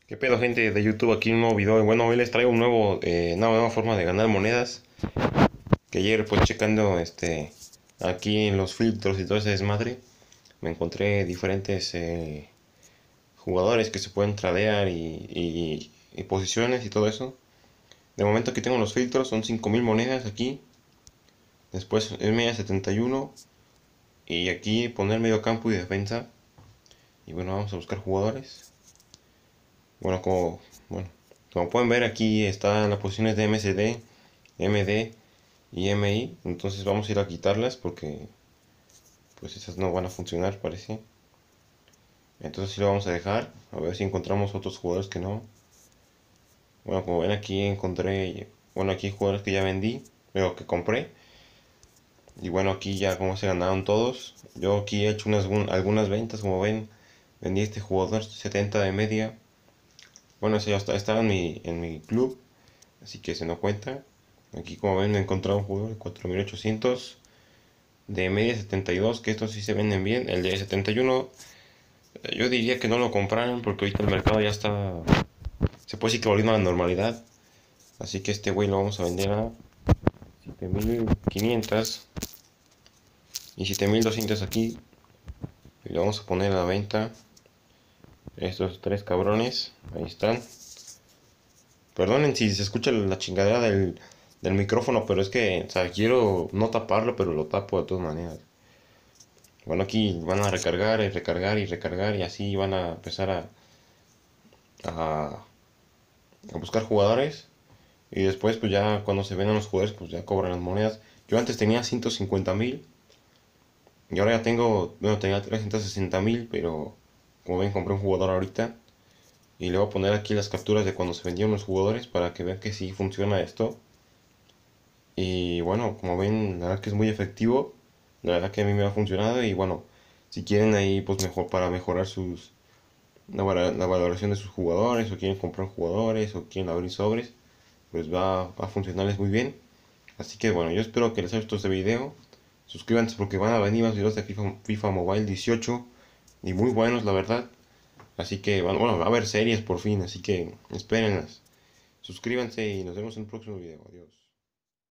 ¿Qué pedo, gente de YouTube? Aquí un nuevo video. Bueno, hoy les traigo una nueva forma de ganar monedas. Que ayer, pues checando aquí en los filtros y todo ese desmadre, me encontré diferentes jugadores que se pueden tradear y posiciones y todo eso. De momento aquí tengo los filtros, son 5000 monedas aquí. Después es media 71. Y aquí poner medio campo y defensa. Y bueno, vamos a buscar jugadores. Bueno, bueno, como pueden ver aquí están las posiciones de MSD, MD y MI. Entonces vamos a ir a quitarlas porque pues esas no van a funcionar, parece. Entonces sí lo vamos a dejar. A ver si encontramos otros jugadores que no. Bueno, como ven aquí encontré, bueno, aquí hay jugadores que ya vendí, pero que compré. Y bueno, aquí ya como se ganaron todos. Yo aquí he hecho algunas ventas, como ven. Vendí este jugador 70 de media. Bueno, ese ya estaba en mi club, así que se no cuenta. Aquí como ven he encontrado un jugador de 4800 de media 72, que estos sí se venden bien. El de 71 yo diría que no lo compraran porque ahorita el mercado ya está, se puede decir que volviendo a la normalidad. Así que este güey lo vamos a vender a 7500 y 7200 aquí. Y lo vamos a poner a la venta. Estos tres cabrones, ahí están. Perdonen si se escucha la chingadera del micrófono, pero es que, o sea, quiero no taparlo, pero lo tapo de todas maneras. Bueno, aquí van a recargar y recargar y recargar y así van a empezar a, a buscar jugadores. Y después, pues ya cuando se vendan los jugadores, pues ya cobran las monedas. Yo antes tenía 150,000 y ahora ya tengo, bueno, tenía 360,000, pero como ven, compré un jugador ahorita. Y le voy a poner aquí las capturas de cuando se vendieron los jugadores para que vean que sí funciona esto. Y bueno, como ven, la verdad que es muy efectivo. La verdad que a mí me ha funcionado. Y bueno, si quieren ahí, pues mejor para mejorar la valoración de sus jugadores, o quieren comprar jugadores, o quieren abrir sobres, pues va a funcionarles muy bien. Así que bueno, yo espero que les haya gustado este video. Suscríbanse porque van a venir más videos de FIFA Mobile 18 y muy buenos, la verdad. Así que bueno, va a haber series por fin, así que espérenlas. Suscríbanse y nos vemos en el próximo video. Adiós.